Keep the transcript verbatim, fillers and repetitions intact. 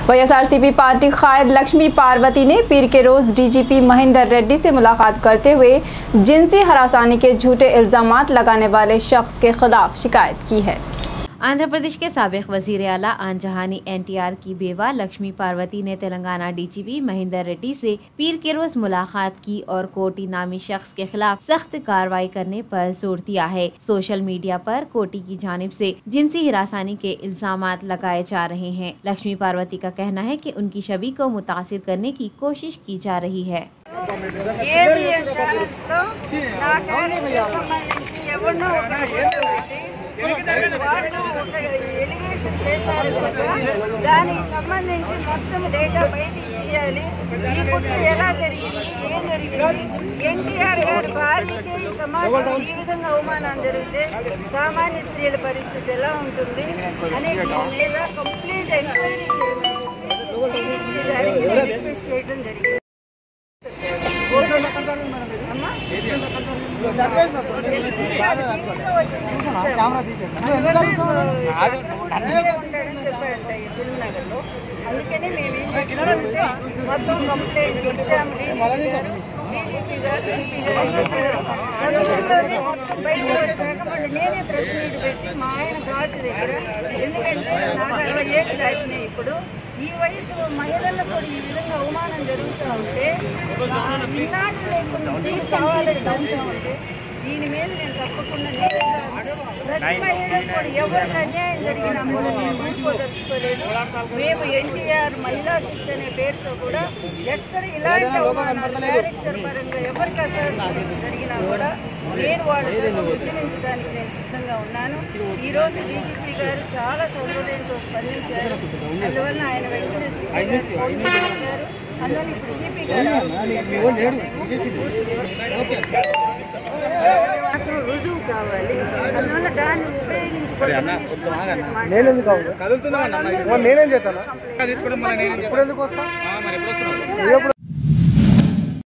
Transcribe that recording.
YSRCP party कायद लक्ष्मी पार्वती ने पीर के रोज डीजीपी महेंद्र रेड्डी से मुलाकात करते हुए जिनसी हरासानी के झूठे इल्जामात लगाने वाले शख्स के खिलाफ शिकायत की है। आंध्र प्रदेश के साबिक वजीर आला आनजहानी एनटीआर की बेवा लक्ष्मी पार्वती ने तेलंगाना डीजीपी महेंद्र रेड्डी से पीर के रोज मुलाकात की और कोटी नामी शख्स के खिलाफ सख्त कार्रवाई करने पर जोर दिया है। सोशल मीडिया पर कोटी की जानिब से जिनसी हिरासानी के इल्जामात लगाए जा रहे हैं। लक्ष्मी पार्वती का कहना है कि उनकी छवि को मुतासिर करने की कोशिश की जा रही है। ఎలిగేషన్ చేశారు దానికి సంబంధించి మొత్తం డేటా బయటికి తీయాలి। ఈ పుట్టు ఎలా జరిగింది, ఏం జరిగింది, ఎన్టీఆర్ గారి భార్యకి ఈ సమాజంలో ఈ విధంగా అవమానం జరిగితే సామాన్య స్త్రీల పరిస్థితి ఎలా ఉంటుంది అనే దీని మీద కంప్లీట్ ఎంక్వైరీ చేయమని రిక్వెస్ట్ చేయడం జరిగింది। అందుకని మేము ఏం చేస్తామంటే మొత్తం కంప్లైంట్ ఇచ్చాము డీజీపీ గారు సిపి గారు చెప్పారు। మొత్తం బయట వచ్చాక మళ్ళీ నేనే ప్రెస్ మీట్ పెట్టి మా ఆయన ఘాటు దగ్గర, ఎందుకంటే నాకు అరవై ఏళ్ళు దాటినాయి ఇప్పుడు, ఈ వయసు మహిళలకు కూడా ఈ విధంగా అవమానం జరుగుతూ ఉంటే ఈనాడు లేకుండా తీసుకోవాలని చూస్తూ ఉంటే దీని మీద నేను తప్పకుండా ప్రతి మహిళకు కూడా ఎవరికి అన్యాయం జరిగినా కూడా నేను ఊరుకోదలుచుకోలేదు। మేము ఎన్టీఆర్ మహిళా శక్తి అనే పేరుతో కూడా ఎక్కడ ఇలాంటి అవమానాలు క్యారెక్టర్ పరంగా ఎవరికి అసలు జరిగినా కూడా నేను వాళ్ళని ఉద్యమించడానికి నేను సిద్ధంగా ఉన్నాను। ఈరోజు డీజీపీ గారు చాలా సౌకర్యంతో స్పందించారు, అందువల్ల ఆయన వెంటనే సిపి గారు ఫోన్ చేశారు। అందువల్ల ఇప్పుడు సిపి గారు మాత్రం రుజువు కావాలి, అందువల్ల దాన్ని ఉపయోగించుకోవడం ఇష్టం।